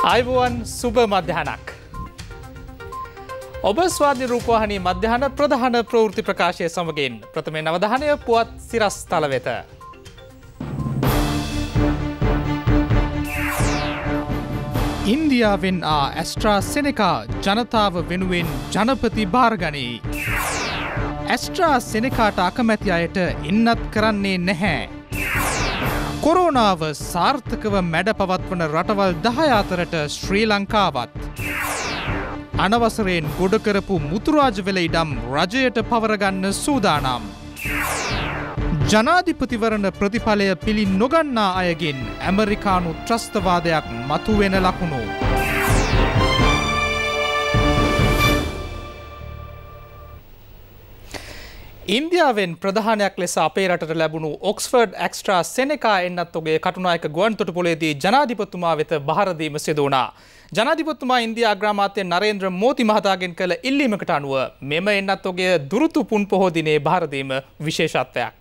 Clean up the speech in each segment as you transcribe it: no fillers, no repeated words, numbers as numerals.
ආයුබෝවන් සුබ මධ්‍යහනක්. ඔබ ස්වාධීන රූපවාහිනී මධ්‍යහන ප්‍රධාන ප්‍රවෘත්ති ප්‍රකාශය සමගින් ප්‍රථමයෙන් අවධානය පුවත් සිරස් තල වෙත. ඉන්දියාවෙන් ඇස්ට්‍රාසෙනෙකා ජනතාව වෙනුවෙන් ජනපති භාරගනී. ඇස්ට්‍රාසෙනෙකාට අකමැති අයට එන්නත් කරන්නේ නැහැ. කොරෝනාව සාර්ථකව මැඩ පවත්වන රටවල් 10 අතරට ශ්‍රී ලංකාවත්. අනවසරයෙන් ගොඩ කරපු මුතුරාජ වෙල ඉඩම් රජයට පවරගන්න සූදානම්. ජනාධිපතිවරණ ප්‍රතිඵලය පිළි නොගන්නා අයගෙන් ඇමරිකානු ත්‍රස්තවාදයක් මතුවෙන ලකුණු. ඉන්දියාවෙන් ප්‍රධානයක් ලෙස අපේ රටට ලැබුණු ඔක්ස්ෆර්ඩ් ඇස්ට්‍රාසෙනෙකා එන්නත් ඔගේ කටුනායක ගුවන්තොටුපොළේදී ජනාධිපතිතුමා වෙත බහර දීම සිදු වුණා. ජනාධිපතිතුමා ඉන්දියා අග්‍රාමාත්‍ය නරේන්ද්‍ර මෝදි මහතාගෙන් කළ ඉල්ලීමකට අනුව මෙම එන්නත් ඔගේ දුරුතු පුන් පොහෝ දිනේ බහර දීම විශේෂත්වයක්.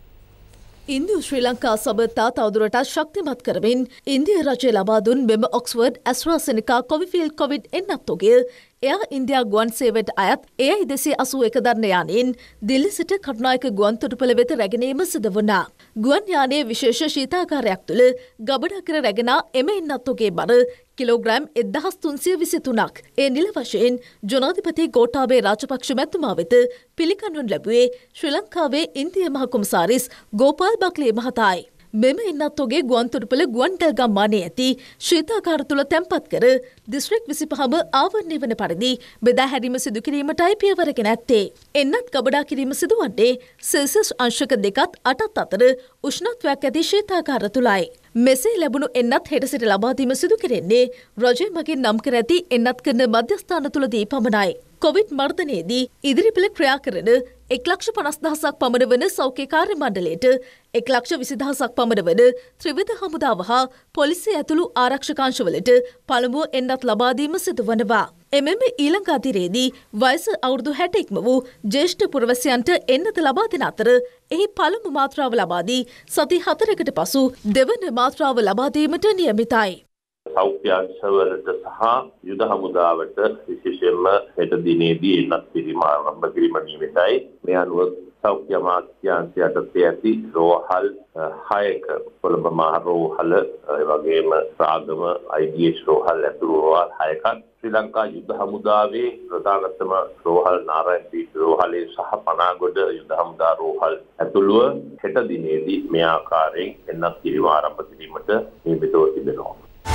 ඉන්දිය ශ්‍රී ලංකා සබඳතා තවදුරටත් ශක්තිමත් කරමින් ඉන්දිය රජය ලබා දුන් මෙම ඔක්ස්ෆර්ඩ් ඇස්ට්‍රාසෙනෙකා කොවිෆීල්ඩ් කොවිඩ් එන්නත් ඔගේ එයා ඉන්දයා ගුවන් සේවයට අයත් එයයි 281 දරන යානයෙන් දිල්ලි සිට කටුනායක ගුවන් තොටුපළ වෙත රැගෙනීම සිදු වුණා. ගුවන් යානයේ විශේෂ ශීතාගාරයක් තුළ ගබඩා කර රැගෙන එම එන්නත් ඔගේ බර කිලෝග්‍රෑම් 1323ක්. ඒ නිල වශයෙන් ජනාධිපති ගෝඨාභය රාජපක්ෂ මැතිතුමා වෙත පිළිගන්වනු ලැබුවේ ශ්‍රී ලංකාවේ ඉන්දිය මහ කොමසාරිස් ගෝපාල් බක්ලේ මහතායි. මෙම එන්නත් ඔගේ ගුවන්තොටුපළ ගුවන්ටල්ගම් මානයේ ඇති ශීතාගාර තුළ තැන්පත් කර දිස්ත්‍රික් 25ම ආවරණය වන පරිදි බෙදා හැරීම සිදු කිරීමටයි පියවරගෙන ඇත්තේ. එන්නත් ගබඩා කිරීම සිදුවන්නේ සෙල්සියස් අංශක 2.8 අතර උෂ්ණත්වයක් ඇති ශීතාගාර තුළයි. මෙසේ ලැබුණු එන්නත් හෙට සිට ලබා දීම සිදු කෙරෙන්නේ රජය මගින් නම් කර ඇති එන්නත් කරන මධ්‍යස්ථාන තුළදී පමණයි. කොවිඩ් මර්ධනයේදී ඉදිරිපෙළ ක්‍රියා කරන 1,50,000ක් පමණ වන සෞඛ්‍ය කාර්ය මණ්ඩලයට 1,20,000ක් පමණ වන ත්‍රිවිධ හමුදාව හා පොලිසිය ඇතුළු ආරක්ෂකාංශවලට පළමුව එන්නත් ලබා දීම සිදු වනවා. එමෙන්ම ඊළඟ අදියරේදී වයස අවුරුදු 60 ඉක්ම වූ ජ්‍යෙෂ්ඨ පුරවැසියන්ට එන්නත ලබා දෙන අතර එහි පළමු මාත්‍රාව ලබා දී සති 4කට පසු දෙවන මාත්‍රාව ලබා දීමට නියමිතයි. සෞඛ්‍ය අංශවලට සහ යුද හමුදාවට විශේෂයෙන්ම හෙට දිනේදී එන්නත් කිරීම ආරම්භ කිරීම නියමිතයි. මේ අනුව සෞඛ්‍ය අමාත්‍යාංශය යටතේ ඇති රෝහල් 6ක කොළඹ මහ රෝහල ඒ වගේම රාගම IDH රෝහල් ඇතුළු රෝහල් 6ක ශ්‍රී ලංකා යුද හමුදාවේ ප්‍රධානතම රෝහල් නාරායණ රෝහලේ සහ පනාගොඩ යුද හමුදා රෝහල් ඇතුළුව හෙට දිනේදී මේ ආකාරයෙන් එන්නත් කිරීම ආරම්භ කිරීමට නියමිතව තිබෙනවා.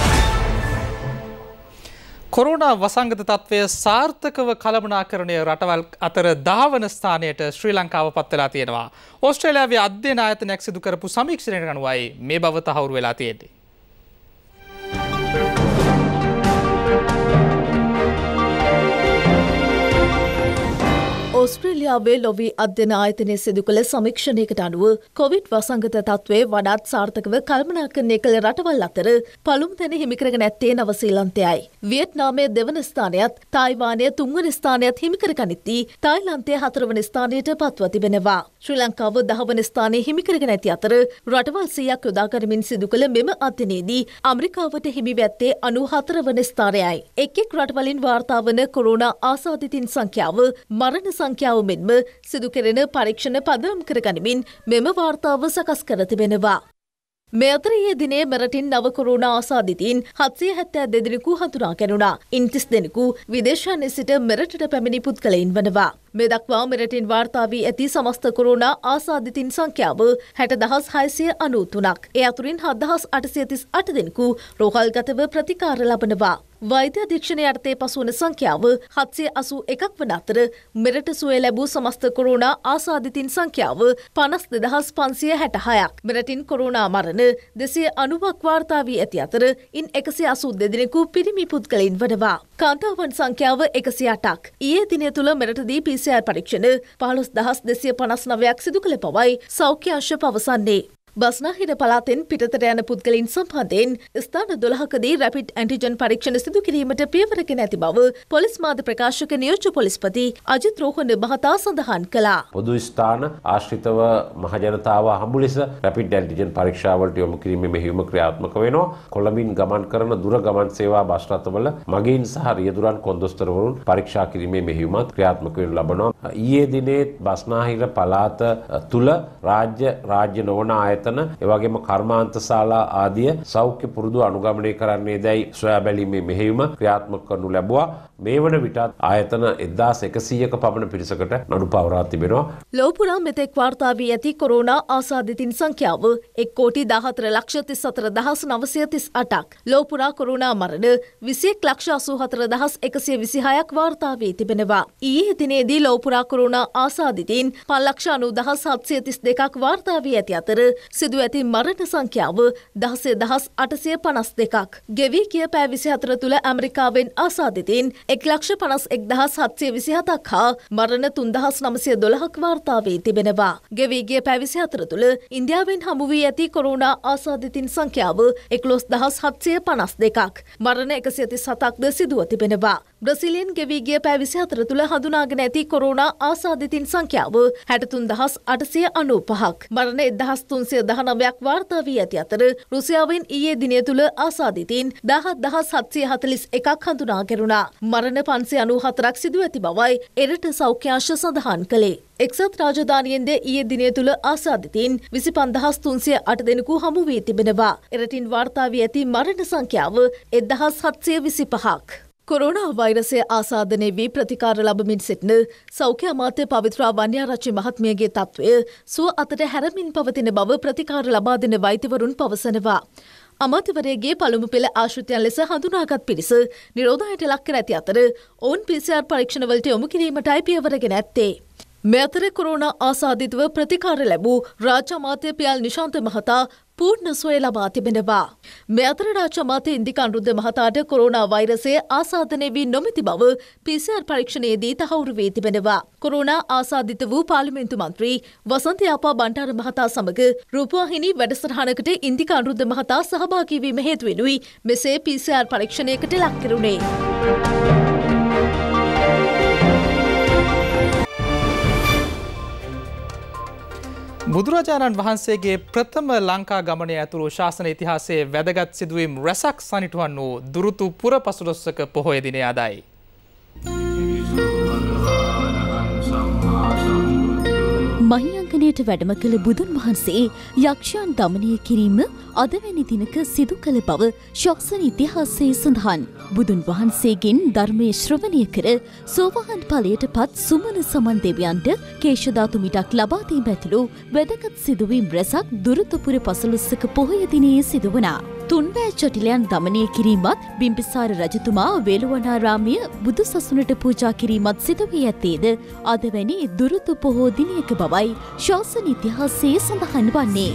කොරෝනා වසංගත තත්ත්වය සාර්ථකව කළමනාකරණය රටවල් අතර 10 වන ස්ථානයට ශ්‍රී ලංකාව පත් වෙලා තියෙනවා. ඕස්ට්‍රේලියාවේ අධ්‍යයන ආයතනයක් සිදු කරපු සමීක්ෂණයට අනුවයි මේ බව තහවුරු වෙලා තියෙන්නේ. ඕස්ට්‍රේලියාවේ ලොවී අධ්‍යයන ආයතනය සිදු කළ සමීක්ෂණයකට අනුව කොවිඩ් වසංගත තත්ත්වය වඩාත් සාර්ථකව කළමනාකරණය කළ රටවල් අතර පළමු තැන හිමිකරගෙන ඇත්තේ නවසීලන්තයයි. වියට්නාමය දෙවන ස්ථානයත් තායිවානය තුන්වන ස්ථානයත් හිමිකර ගනිද්දී තායිලන්තය 4 වන ස්ථානයට පත්ව තිබෙනවා. ශ්‍රී ලංකාව 10 වන ස්ථානයේ හිමිකරගෙන ඇති අතර රටවල් 100ක් යොදා ගනිමින් සිදු කළ මෙම අධ්‍යයනයේදී ඇමරිකාවට හිමි වැත්තේ 94 වන ස්ථානයයි. එක් රටවලින් වාර්තා වන කොරෝනා ආසාදිතින් සංඛ්‍යාව මරණ සංඛ්‍යාව මෙන්ම සිදු කෙරෙන පරීක්ෂණ පදනම් කර ගනිමින් මෙම වාර්තාව සකස් කර තිබෙනවා. මේ අතර ඊයේ දිනේ මෙරටින් නව කොරෝනා ආසාදිතයින් 772 දෙනෙකු හඳුනා ගැනුණා. ඉන් 30 දෙනෙකු විදේශයන් සිට මෙරටට පැමිණි පුද්ගලයින් වනවා. මේ දක්වා මෙරටින් වාර්තා වී ඇති සමස්ත කොරෝනා ආසාදිතින් සංඛ්‍යාව 60,693ක්. ඒ අතුරින් 7,838 දෙනෙකු රෝහල්ගතව ප්‍රතිකාර ලබනවා. වෛද්‍ය අධීක්ෂණය යටතේ පසුවන සංඛ්‍යාව 781ක් වන අතර මෙරට සුවය ලැබූ සමස්ත කොරෝනා ආසාදිතින් සංඛ්‍යාව 52,566ක්. මෙරටින් කොරෝනා මරණ 290ක් වාර්තා වී ඇති අතර ඉන් 182 දෙනෙකු පිරිමි පුද්ගලයින් වනවා. කාන්තාවන් සංඛ්‍යාව 108ක්. ඊයේ දිනය තුළ මෙරටදී PCR පරීක්ෂණ 15,259ක් සිදු කළ බවයි සෞඛ්‍ය අංශ පවසන්නේ. බස්නාහිර පළාතෙන් පිටතට යන පුද්ගලයන් සම්බන්ධයෙන් ස්ථාන 12කදී රැපිඩ් ඇන්ටිජන් පරීක්ෂණ සිදු කිරීමට පියවරගෙන ඇති බව පොලිස් මාධ්‍ය ප්‍රකාශක නියෝජ්‍ය පොලිස්පති අජිත් රෝහණ මහතා සඳහන් කළා. පොදු ස්ථාන ආශ්‍රිතව මහජනතාව හමු ලෙස රැපිඩ් ඇන්ටිජන් පරීක්ෂාවලට යොමු කිරීමේ මෙහෙයුම ක්‍රියාත්මක වෙනවා. කොළඹින් ගමන් කරන දුර ගමන් සේවා බස් රථවල මගීන් සහ රියදුරන් කොන්දොස්තරවරුන් පරීක්ෂා කිරීමේ මෙහෙයුමත් ක්‍රියාත්මක වෙනු ලබනවා. ඊයේ දිනේ බස්නාහිර පළාත තුල රාජ්‍ය නොවන ආයතන එවැගේම කර්මාන්ත ශාලා ආදිය සෞඛ්‍ය පුරුදු අනුගමනය කරන්නේ දැයි සොයා බැලීමේ මෙහෙයුම ක්‍රියාත්මක කරනු ලැබුවා. මේ වන විටත් ආයතන 1100ක පමණ පිරිසකට නඩු පවරා තිබෙනවා. ලෝපුරා මෙතෙක් වාර්තා වී ඇති කොරෝනා ආසාදිතින් සංඛ්‍යාව 1,14,34,938ක්. ලෝපුරා කොරෝනා මරණ 21,84,126ක් වාර්තා වී තිබෙනවා. ඊයේ දිනේදී ලෝපුරා කොරෝනා ආසාදිතින් 5,90,732ක් වාර්තා වී ඇති අතර සිදු ඇති මරණ සංඛ්‍යාව 16,852ක්. ගෙවී ගිය පැය 24 තුළ ඇමරිකාවෙන් ආසාදිතින් 1,51,727ක් හා මරණ 3,912ක් වාර්තා වී තිබෙනවා. ගෙවී ගිය පැය 24 තුළ ඉන්දියාවෙන් හමු වී ඇති කොරෝනා ආසාදිතින් සංඛ්‍යාව 11,752ක්. මරණ 137ක්ද සිදුව තිබෙනවා. බ්‍රසීලයෙන් ගෙවී ගිය පැය 24 තුළ හඳුනාගෙන ඇති කොරෝනා ආසාදිතින් සංඛ්‍යාව 63,895ක්. මරණ 1,319ක් වාර්තා වී ඇති අතර රුසියාවෙන් ඊයේ දිනය තුළ ආසාදිතින් 17,741ක් හඳුනා ගැනුණා. මරණ 594ක් සිදු ඇති බවයි එරට සෞඛ්‍යාංශ සඳහන් කළේ. එක්සත් රාජධානියෙන්ද ඊයේ දිනය තුළ ආසාදිතින් 25,308 දෙනෙකු හමු වී තිබෙනවා. එරටින් වාර්තා වී ඇති මරණ සංඛ්‍යාව 1,725ක්. කොරෝනා වෛරසය ආසාදනය වී ප්‍රතිකාර ලබමින් සිටින සෞඛ්‍ය අමාත්‍ය පවිත්‍රා වන්‍යාරච්චි මහත්මියගේ තත්ත්වය සුව අතට හැරමින් පවතින බව ප්‍රතිකාර ලබා දෙන වෛද්‍යවරුන් පවසනවා. අමාත්‍යවරයාගේ පළමු පෙළ ආශ්‍රිතයන් ලෙස හඳුනාගත් පිරිස නිරෝධයට ලක් කර ඇති අතර ඔවුන් PCR පරීක්ෂණවලට යොමු කිරීමටයි පියවරගෙන ඇත්තේ. මේ අතර කොරෝනා ආසාදිතව ප්‍රතිකාර ලැබූ රාජ්‍ය අමාත්‍ය පියල් නිශාන්ත මහතා පූර්ණ සුවය ලබා තිබෙනවා. මේ අතර රාජ්‍ය අමාත්‍ය ඉන්දික අනුරුද්ධ මහතාට කොරෝනා වෛරසය ආසාදනය වී නොමැති බව PCR පරීක්ෂණයේදී තහවුරු වී තිබෙනවා. කොරෝනා ආසාදිත වූ පාර්ලිමේන්තු මන්ත්‍රී වසන්ත යාපා බණ්ඩාර මහතා සමග රූපවාහිනී වැඩසටහනකට ඉන්දික අනුරුද්ධ මහතා සහභාගී වීම හේතුවෙනුයි මෙසේ PCR පරීක්ෂණයකට ලක් කෙරුණේ. බුදුරජාණන් වහන්සේගේ ප්‍රථම ලංකා ගමනය ඇතුළු ශාසන ඉතිහාසයේ වැදගත් සිදුවීම් රැසක් සනිටුවන් වූ දුරුතු පුර පසළොස්වක පොහොය දිනය අදයි. මහියංගනයට වැඩම කළ බුදුන් වහන්සේ යක්ෂයන් දමනය කිරීම අදවැනි දිනක සිදු කළ බව ශාසන ඉතිහාසයේ සඳහන්. බුදුන් වහන්සේගෙන් ධර්මය ශ්‍රවණය කර සෝවාන් ඵලයට පත් සුමන සමන් දෙවියන්ට කේශධාතු මිටක් ලබා දීම ඇතුළු වැදගත් සිදුවීම් රැසක් දුරුතුපුර පසළොස්වක පොහොය දිනයේ සිදු වුණා. තුන්වැය චටිලයන් දමනය කිරීමත් බිම්බිසාර රජතුමා වේළුවනාරාමය බුදු සසුනට පූජා කිරීමත් සිදු වී ඇත්තේද අදවැනි දුරුතු පොහෝ දිනයක බවයි ශාසන ඉතිහාසයේ සඳහන් වන්නේ.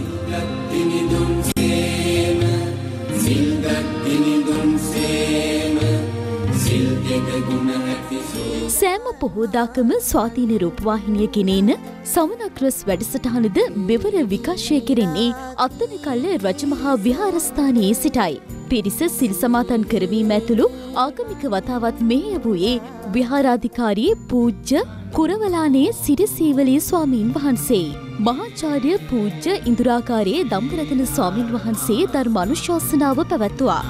සෑම පොහෝදාකම ස්වාධීන රූපවාහිනිය ගෙනෙන සමනක්‍රස් වැඩසටහනද මෙවර විකාශය කෙරෙන්නේ අත්තන කල්ල රජමහා විහාරස්ථානයේ සිටයි. පිරිස සිල් සමාදන් කරවීම ඇතුළු ආගමික වතාවත් මෙහෙය වූයේ විහාරාධිකාරී පූජ්‍ය කුරවලානේ සිරිසීවලී ස්වාමීන් වහන්සේ. මහාචාර්ය පූජ්‍ය ඉන්දුරාකාරයේ දම්බරතන ස්වාමීන් වහන්සේ ධර්මානුශාසනාව පැවැත්තුවා.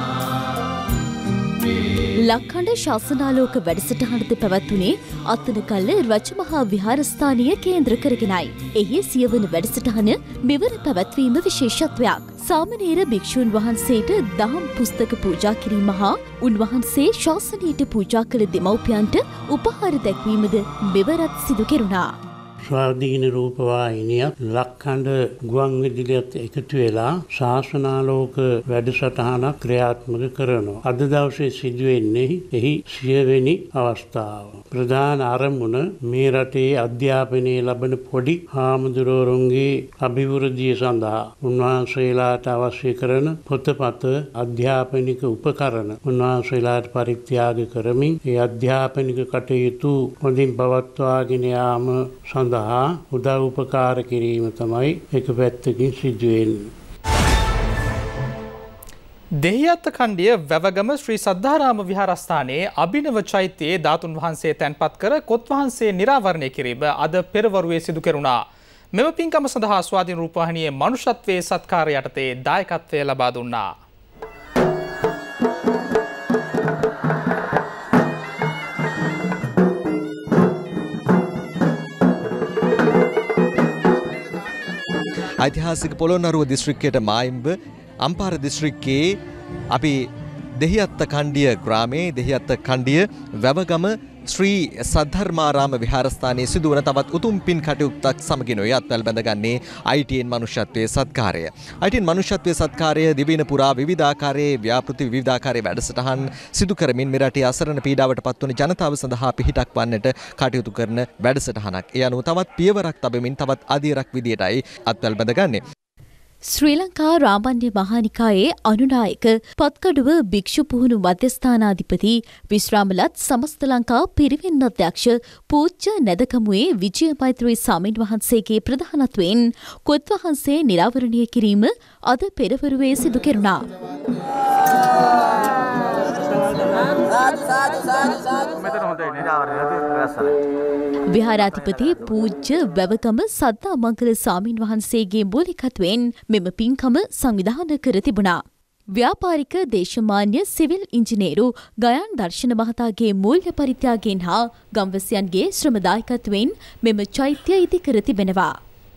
ලක්ඛණ්ඩ ශාසනාලෝක වැඩසටහනද පැවැත්වුණේ අත්තනකල්ල රජමහා විහාරස්ථානීය කේන්ද්‍ර කරගෙනයි. එහි සියවන වැඩසටහන මෙවර පැවැත්වීම විශේෂත්වයක්. සාමණේර භික්ෂූන් වහන්සේට දහම් පුස්තක පූජා කිරීම හා උන්වහන්සේ ශාසනයට පූජා කළ දෙමව්පියන්ට උපහාර දැක්වීමද මෙවරත් සිදු කෙරුණා. ස්වාධීන රූපවාහිනියත් ලක්ඛණ්ඩ ගුවන් විදුලියත් එකතු වෙලා ශාසනාලෝක වැඩසටහනක් ක්‍රියාත්මක කරනවා. අද දවසේ සිදුවෙන්නේ එහි 100 වෙනි අවස්ථාව. ප්‍රධාන අරමුණ මේ රටේ අධ්‍යාපනය ලබන පොඩි හාමුදුරුවරුන්ගේ අභිවෘද්ධිය සඳහා උන්වහන්සේලාට අවශ්‍ය කරන පොතපත අධ්‍යාපනික උපකරණ උන්වහන්සේලාට පරිත්‍යාග කරමින් ඒ අධ්‍යාපනික කටයුතු හොඳින් පවත්වාගෙන යාම සඳහා උදව් උපකාර කිරීම තමයි එක පැත්තකින් සිදු වෙන්නේ. දෙහිඅත්ත කණ්ඩිය වැවගම ශ්‍රී සද්ධාරාම විහාරස්ථානයේ අභිනව චෛත්‍යයේ ධාතුන් වහන්සේ තැන්පත් කර කොත් වහන්සේ නිරාවරණය කිරීම අද පෙරවරුවේ සිදු කෙරුණා. මෙම පින්කම සඳහා ස්වාධීන රූපවාහිනියේ මනුෂ්‍යත්වයේ සත්කාරය යටතේ දායකත්වය ලබා දුන්නා. ඓතිහාසික පොළොන්නරුව දිස්ත්‍රික්කයට මායිම්බ අම්පාර දිස්ත්‍රික්කයේ අපි දෙහිඅත්ත කණ්ඩිය ග්‍රාමයේ දෙහිඅත්ත කණ්ඩිය වැවගම ශ්‍රී සද්ධර්මාරාම විහාරස්ථානයේ සිදුවන තවත් උතුම් පින් කටයුත්තක් සමගිනුයි අත්වැල් බැඳගන්නේ ITN මනුෂ්‍යත්වයේ සත්කාරය. ITN මනුෂ්‍යත්වයේ සත්කාරය දිවයින පුරා විවිධාකාරයේ ව්‍යාපෘති විවිධාකාරයේ වැඩසටහන් සිදු කරමින් මෙරටේ අසරණ පීඩාවට පත්වන ජනතාව සඳහා පිහිටක් වන්නට කටයුතු කරන වැඩසටහනක්. ඒ අනුව තවත් පියවරක් තබමින් තවත් අධීරක් විදියටයි අත්වැල් බැඳගන්නේ. ශ්‍රී ලංකා රාමණ්‍ය මහානිකායේ අනුනායක පත්කඩුව භික්ෂු පුහුණු මධ්‍යස්ථානාධිපති විශ්‍රාමලත් සමස්ත ලංකා පිරිවෙන් අධ්‍යක්ෂ පූජ්‍ය නැදකමුවේ විජය මෛත්‍රී ස්වාමීන් වහන්සේගේ ප්‍රධානත්වයෙන් කොත් වහන්සේ නිරාවරණය කිරීම අද පෙරවරුවේ සිදු කෙරුණා. විහාරාධිපති පූජ්‍ය වැවගම සද්දා මංගල ස්වාමීන් වහන්සේගේ මූලිකත්වයෙන් මෙම පින්කම සංවිධානය කර තිබුණා. ව්‍යාපාරික දේශමාන්‍ය සිවිල් ඉංජිනේරු ගයන් දර්ශන මහතාගේ මූල්‍ය පරිත්‍යාගයෙන් හා ගම්වැසියන්ගේ ශ්‍රමදායකත්වයෙන් මෙම චෛත්‍ය ඉදි කර තිබෙනවා.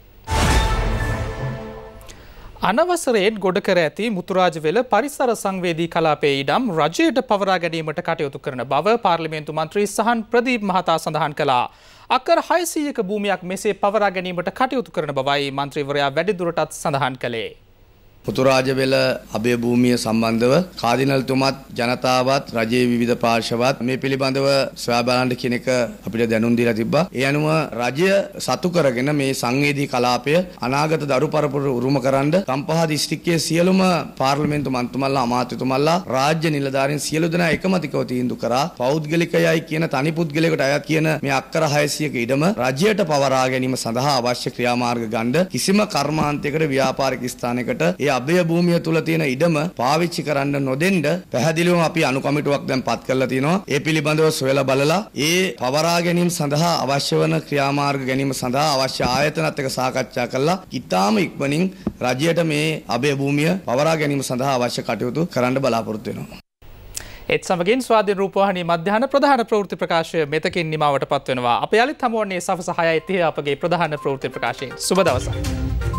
අනවසරයෙන් ගොඩ කර ඇති මුතුරාජවෙල පරිසර සංවේදී කලාපයේ ඉඩම් රජයට පවරා ගැනීමට කටයුතු කරන බව පාර්ලිමේන්තු මන්ත්‍රී සහන් ප්‍රදීප් මහතා සඳහන් කළා. අක්කර 600ක භූමියක් මෙසේ පවරා ගැනීමට කටයුතු කරන බවයි මන්ත්‍රීවරයා වැඩිදුරටත් සඳහන් කළේ. පුතුරාජවෙල අභය භූමිය සම්බන්ධව කාදිනල්තුමත් ජනතාවත් රජයේ විවිධ පාර්ශවත් මේ පිළිබඳව සොයා බලන්න කියන එක අපිට දැනුම් දීලා තිබ්බා. ඒ අනුව රජය සතු කරගෙන මේ සංවේදී කලාපය අනාගත දරු පරපුර උරුමකරන කම්පහ දිස්ත්‍රික්කයේ සියලුම පාර්ලිමේන්තු මන්ත්‍රීතුමන්ලා අමාත්‍යතුමන්ලා රාජ්‍ය නිලධාරීන් සියලු දෙනා එකමතිකව තීන්දුව කරා පෞද්ගලිකයයි කියන තනි පුද්ගලයෙකුට අයත් කියන මේ අක්කර 600ක ඉඩම රජයට පවරා ගැනීම සඳහා අවශ්‍ය ක්‍රියාමාර්ග ගන්න කිසිම කර්මාන්තයකට ව්‍යාපාරික ස්ථානයකට අභය භූමිය තුල තියෙන ඉඩම පාවිච්චි කරන්න නොදෙන්න පැහැදිලිවම අපි අනුකමිටුවක් දැන් පත් කරලා තිනවා. ඒ පිළිබඳව සොයලා බලලා ඒ පවරා ගැනීම සඳහා අවශ්‍ය වන ක්‍රියාමාර්ග ගැනීම සඳහා අවශ්‍ය ආයතනත් එක්ක සාකච්ඡා කරලා ඉතාම ඉක්මනින් රජයට මේ අභය භූමිය පවරා ගැනීම සඳහා අවශ්‍ය කටයුතු කරන්න බලාපොරොත්තු වෙනවා. ඒත් සමගින් ස්වාධීන රූපවාහිනී මධ්‍යහන ප්‍රධාන ප්‍රවෘත්ති ප්‍රකාශය මෙතකින් නිමවට පත් වෙනවා. අප යලිත් හමුවන්නේ සවස 6:30 අපගේ ප්‍රධාන ප්‍රවෘත්ති ප්‍රකාශයෙන්. සුබ දවසක්.